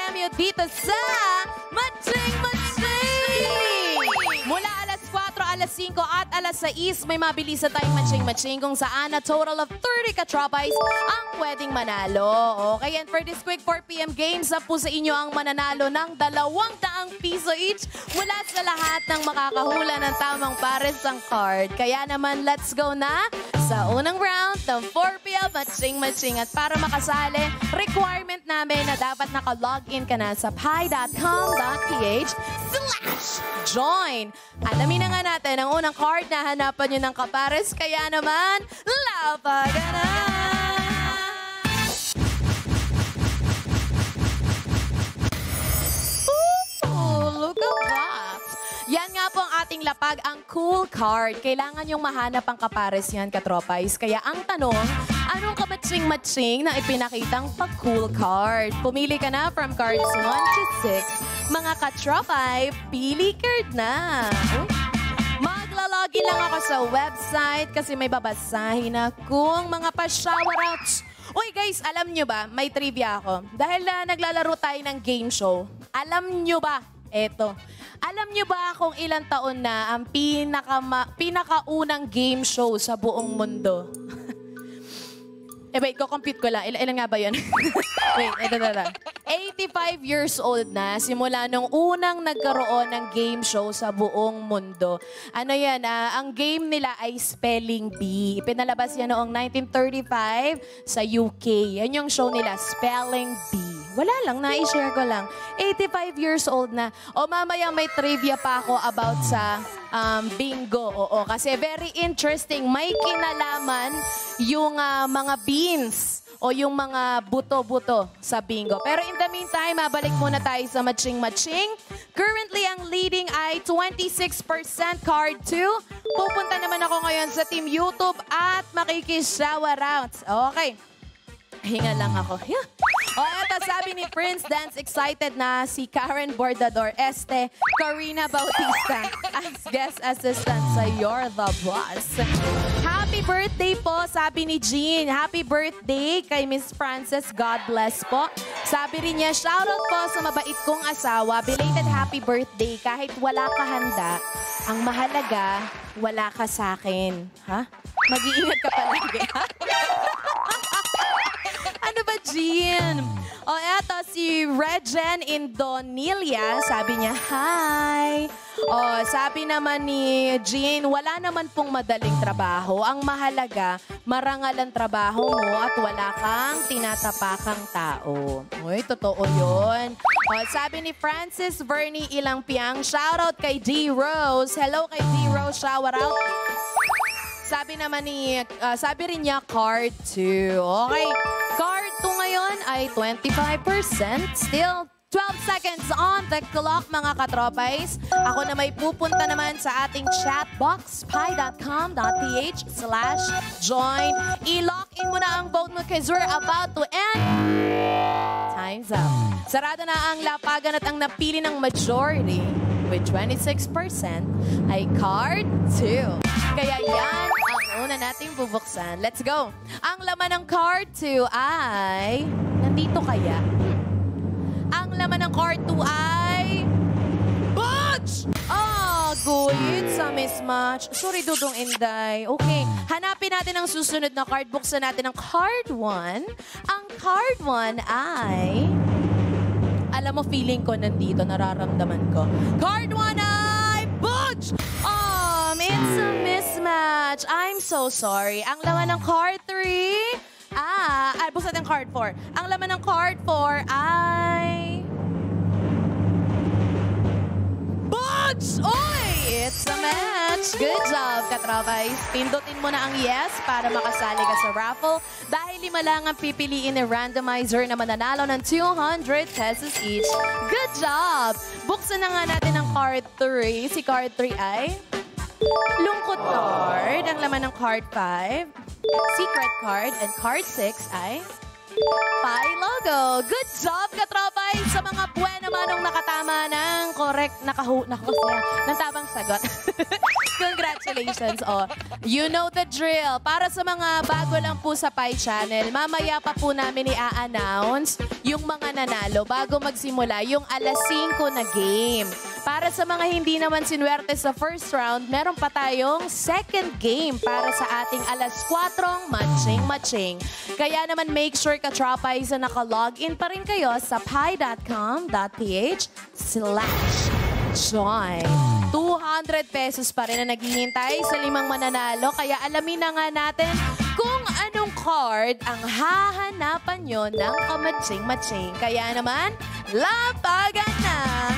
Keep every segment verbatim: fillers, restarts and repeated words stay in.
Premyo dito sa Matching Matching! Mula alas kwatro, alas singko at alas sais, may mabilis na tayong matching-matching kung saan a total of thirty katropais ang pwedeng manalo. Okay, and for this quick four p m games, na po sa inyo ang mananalo ng dalawang daang piso each mula sa lahat ng makakahula ng tamang pares ng card. Kaya naman, let's go na sa unang round ng four p m matching-matching. At para makasali, requirement namin na dapat naka-login ka na sa pi dot com dot p h slash join. Alamin na nga natin ang unang card na hanapan nyo ng kapares. Kaya naman, lapagan na! Ooh, look at that! Yan nga po ang ating lapag, ang cool card. Kailangan yung mahanap ang kapares yan, katropais. Kaya ang tanong, anong kamatching-matching na ipinakitang pag-cool card? Pumili ka na from cards one to six. Mga katropay, pili card na. Maglalogin lang ako sa website kasi may babasahin akong mga pa-shoutouts. Uy guys, alam nyo ba, may trivia ako. Dahil na naglalaro tayo ng game show, alam nyo ba, eto, alam nyo ba kung ilang taon na ang pinaka pinakaunang game show sa buong mundo? Eh wait, ko-compute ko lang. Il ilan nga ba yun? Wait, ito na lang. eighty-five years old na, simula nung unang nagkaroon ng game show sa buong mundo. Ano yan, ah, ang game nila ay Spelling Bee. Pinalabas yan noong nineteen thirty-five sa U K. Yan yung show nila, Spelling Bee. Wala lang, na-i-share ko lang. eighty-five years old na. O mamaya may trivia pa ako about sa um, bingo. Oo, kasi very interesting. May kinalaman yung uh, mga beans o yung mga buto-buto sa bingo. Pero in the meantime, mabalik muna tayo sa matching-matching. Currently, ang leading ay twenty-six percent card two. Pupunta naman ako ngayon sa Team YouTube at makikishoutouts. Okay. Hinga lang ako. Yeah. O eto, sabi ni Prince Dance, excited na si Karen Bordador Este, Karina Bautista as guest assistant sa You're the Boss. Happy birthday po, sabi ni Jean. Happy birthday kay Miss Frances. God bless po. Sabi rin niya, shoutout po sa mabait kong asawa. Belated happy birthday. Kahit wala ka handa, ang mahalaga, wala ka sa akin. Ha? Mag-iingat ka palagi, ha? Ano ba, Jean? O, eto, si Regen Indonilia, sabi niya, hi. O, sabi naman ni Jean, wala naman pong madaling trabaho. Ang mahalaga, marangal ang trabaho mo at wala kang tinatapakang tao. Uy, totoo yun. O, sabi ni Francis Vernie Ilangpiang, shoutout kay D. Rose. Hello kay D. Rose, shoutout. Sabi naman ni, uh, sabi rin niya, card two. Okay. Card two ngayon ay twenty-five percent. Still, twelve seconds on the clock, mga katropais. Ako na may pupunta naman sa ating chat box, pi dot com dot p h slash join. I-lock in mo na ang vote mo because we're about to end. Time's up. Sarado na ang lapagan at ang napili ng majority with twenty-six percent ay card two. Kaya yan ang una nating bubuksan. Let's go! Ang laman ng card two ay... Nandito kaya? Ang laman ng card two ay... Butch! Oh, good sa mismatch. Sorry, Dudong Inday. Okay, hanapin natin ang susunod na card. Buksan natin ang card one. Ang card one ay... Alam mo, feeling ko nandito, nararamdaman ko. Card one ay... Butch! Um, it's a mismatch. I'm so sorry. Ang laman ng card three... Ah, ay, buksan natin card four. Ang laman ng card four ay... Butch! Oy! It's a match. Good job, katropais. Pindutin mo na ang yes para makasali ka sa raffle. Dahil lima lang ang pipiliin ni randomizer na mananalo ng two hundred pesos each. Good job! Buksan na nga natin ang card three. Si card three ay... Lungkot card. Ang laman ng card five. Secret card. And card six ay... Pi logo. Good job, katropay, sa mga buwan naman nung nakatama ng correct, nakahu, nakahusya, ng tamang sagot. Congratulations. Oh, you know the drill. Para sa mga bago lang po sa Pi Channel, mamaya pa po namin i-announce yung mga nanalo bago magsimula yung alas singko na game. Para sa mga hindi naman sinwerte sa first round, meron pa tayong second game para sa ating alas kwatro matching-matching. Kaya naman make sure ka-Tropais na naka-login pa rin kayo sa pi.com.ph slash join. two hundred pesos pa rin na naghihintay sa limang mananalo. Kaya alamin na nga natin kung anong card ang hahanapan nyo ng kamatsing-matsing. Kaya naman, lapagan na!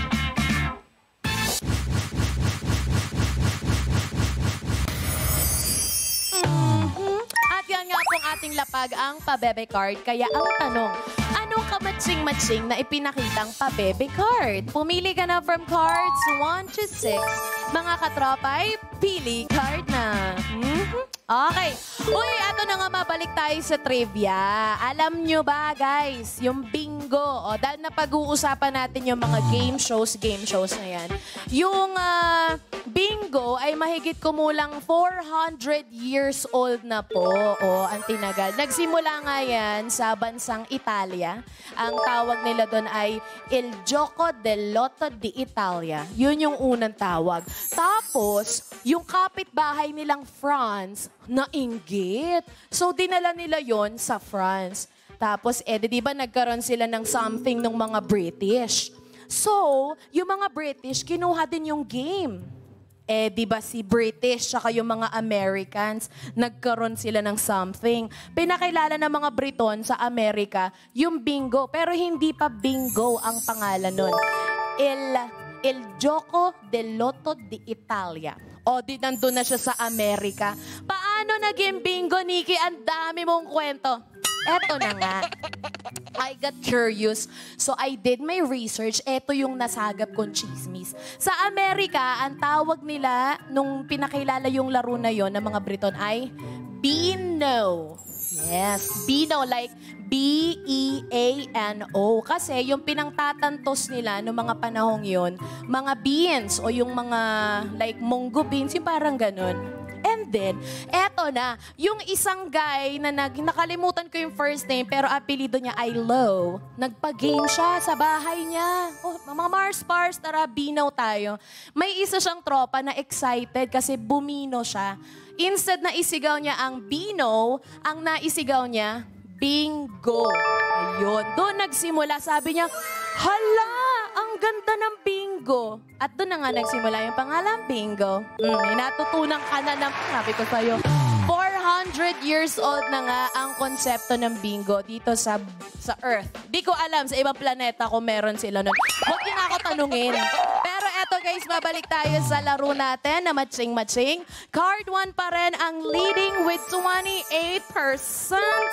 Mm-hmm. At yan nga pong ating lapag ang pabebe card. Kaya ang tanong, anong kamatsing-matsing na ipinakitang pabebe card? Pumili ka na from cards one to six. Mga katropay, pili card na. Mm-hmm. Okay. Uy, ato na nga mabalik tayo sa trivia. Alam nyo ba, guys, yung bingo, o, dahil na pag-uusapan natin yung mga game shows, game shows na yan. Yung uh, bingo ay mahigit kumulang four hundred years old na po. O, ang tinagal. Nagsimula nga yan sa bansang Italia. Ang tawag nila doon ay Il Gioco del Lotto di Italia. Yun yung unang tawag. Tapos, yung kapitbahay nilang France, nainggit. So, dinala nila yon sa France. Tapos, eh, di ba nagkaroon sila ng something ng mga British. So, yung mga British, kinuha din yung game. Eh, di ba si British saka yung mga Americans, nagkaroon sila ng something. Pinakilala ng mga Briton sa Amerika yung bingo, pero hindi pa bingo ang pangalan nun. Il, Il Gioco del Lotto di Italia. O, di nandun na siya sa Amerika. Paano naging bingo, Nikki? Ang dami mong kwento. Eto na nga. I got curious. So, I did my research. Eto yung nasagap kong chismis. Sa Amerika, ang tawag nila nung pinakilala yung laro na yon ng mga Briton ay Beano. Yes, Beano. Like B E A N O. Kasi yung pinangtatantos nila noong mga panahong yon, mga beans o yung mga like munggo beans, yung parang ganun. And then, eto na, yung isang guy na nag, nakalimutan ko yung first name pero apelido niya ay Low. Nagpa-game siya sa bahay niya. Oh, mga Mars Pars, tara, binaw tayo. May isa siyang tropa na excited kasi bumino siya. Instead na isigaw niya ang bino, ang naisigaw niya, bingo. Ayun, doon nagsimula. Sabi niya, hala, ang ganda ng bingo. At doon na nga nagsimula yung pangalan, bingo. Mm, may natutunan ka na ng, sabi ko sa'yo, four hundred years old na nga ang konsepto ng bingo dito sa sa Earth. Di ko alam sa ibang planeta kung meron sila nun. Huwag niyo na ako tanungin. Pero eto guys, mabalik tayo sa laro natin na matching-matching. Card one pa rin ang leading with twenty-eight percent.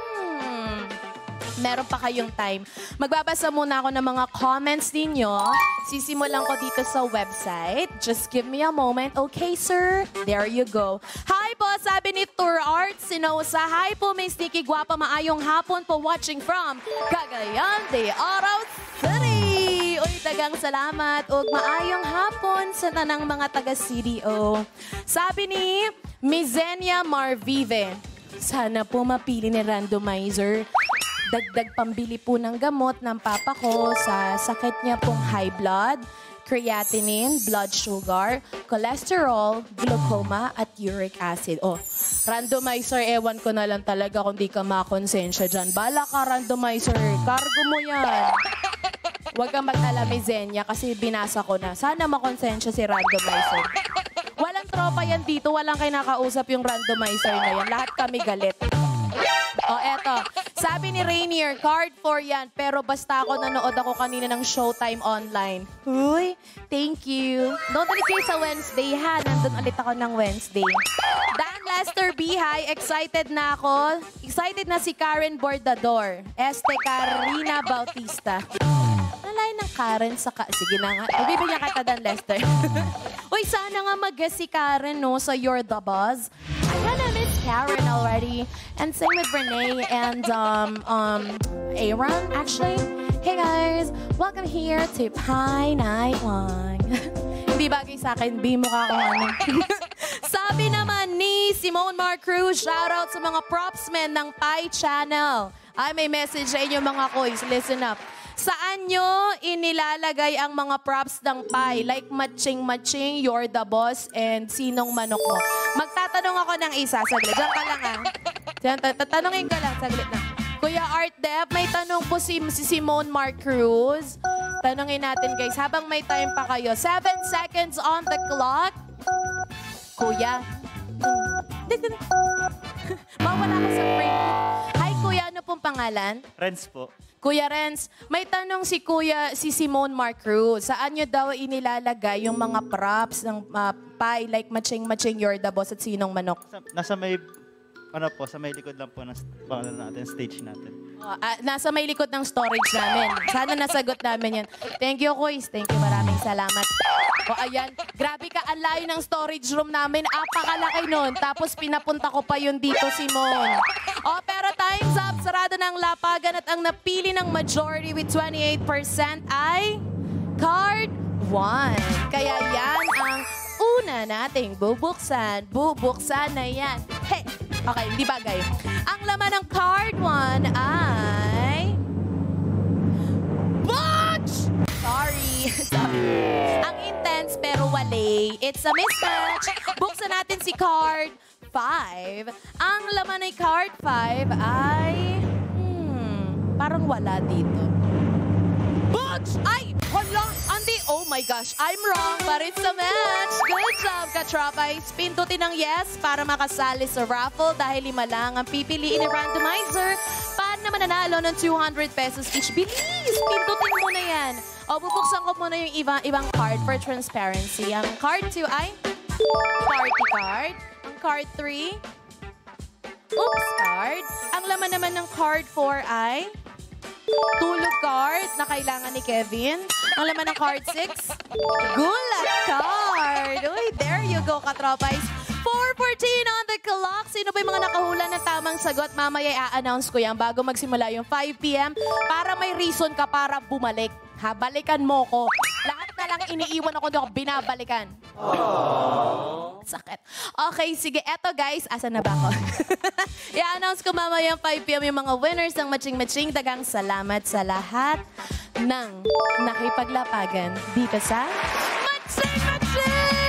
Hmm. Meron pa kayong time. Magbabasa muna ako ng mga comments ninyo. Sisimulan ko dito sa website. Just give me a moment. Okay, sir? There you go. Hi po, sabi ni Tour Art Sinosa. Hi po, Miss Nikki. Guwapa, maayong hapon po watching from Cagayan de Oro City. Uy, tagang salamat. Ug maayong hapon sa tanang mga taga-C D O. Sabi ni Mizenia Marvive. Sana po mapili ni randomizer. Dagdag pambili po ng gamot ng papa ko sa sakit niya pong high blood, creatinine, blood sugar, cholesterol, glaucoma, at uric acid. Oh, randomizer, ewan ko na lang talaga kung di ka makonsensya dyan. Bala ka, randomizer. Cargo mo yan. Huwag kang mag-alami, Zenya, kasi binasa ko na. Sana makonsensya si randomizer. Walang tropa yan dito. Walang kinakausap yung randomizer na yan. Lahat kami galit. O, eto. Sabi ni Rainier, card four yan. Pero basta ako nanood ako kanina ng Showtime online. Uy, thank you. Don't ulit kayo sa Wednesday, ha? Nandun ulit ako ng Wednesday. Dan Lester B, hi. Excited na ako. Excited na si Karen Bordador. Este Carina Bautista. Nalay ng Karen sa... Ka Sige na nga. Bibigyan kita, Dan Lester. Uy, sana nga mag-guess si Karen, no? Sa You're the Buzz. I kinda miss Karen already. And same with Renee and um, um, Aaron, actually. Hey guys, welcome here to Pi Night One. Hindi bagay sa akin, B, mukha akong ano. Sabi naman ni Simone Mar Cruz, shoutout sa mga propsmen ng Pi Channel. Ay, may message sa inyo mga koys. Listen up. Saan nyo inilalagay ang mga props ng Pi? Like matching-matching, you're the boss, and sinong manok mo? Magtatanong ako ng isa. Saglit. Diyan ka lang ah. Diyan, tatanungin ka lang. Saglit na. Kuya Art Dep, may tanong po si, si Simone Mar Cruz. Tanungin natin guys, habang may time pa kayo. Seven seconds on the clock. Kuya. Mawala ka sa frame. Hi Kuya, ano pong pangalan? Renz po. Kuya Renz, may tanong si Kuya, si Simone Mar Cruz. Saan nyo daw inilalagay yung mga props ng uh, Pi, like matching-matching, you're the boss at sinong manok? Sa, nasa may, ano po, sa may likod lang po ng pangalan natin, stage natin. Uh, uh, nasa may likod ng storage namin. Sana nasagot namin yan. Thank you, Kuys. Thank you. Maraming salamat. O, ayan. Grabe ka. Ang layo ng storage room namin. Apakalaki nun. Tapos pinapunta ko pa yun dito, Simon. O, pero time's up. Sarado ng lapagan at ang napili ng majority with twenty-eight percent ay card one. Kaya yan ang una nating bubuksan. Bubuksan na yan. Hey! Okay, hindi bagay. Ang laman ng card one ay... Butch! Sorry. Sorry. Ang intense pero wale. It's a mismatch. Buksan natin si card five. Ang laman ng card five ay... Hmm, parang wala dito. Butch! Ay! Hala! Andy! Oh my gosh, I'm wrong, but it's a match. Good job, Katropais. Pindutin ng yes para makasali sa raffle dahil lima lang ang pipiliin ni randomizer. Paano naman nanalo ng two hundred pesos each? Bilis! Pindutin mo na yan. O, bubuksan ko muna yung ibang, ibang card for transparency. Ang card two ay party card. Ang card three, oops card. Ang laman naman ng card four ay tulog card na kailangan ni Kevin. Ang laman ng card six, gulat card. Uy, there you go, Katropais. four fourteen on the clock. Sino ba yung mga nakahula ng tamang sagot? Mamaya i-announce ko yan bago magsimula yung five p m para may reason ka para bumalik. Ha, balikan mo ko. Lahat na lang iniiwan ako doon, binabalikan. Aww. Sakit. Okay, sige. Eto guys, asa na ba ako? I-announce ko mamaya five p m yung mga winners ng Matching Matching. Dagang salamat sa lahat ng nakipaglapagan dito sa Matching Matching!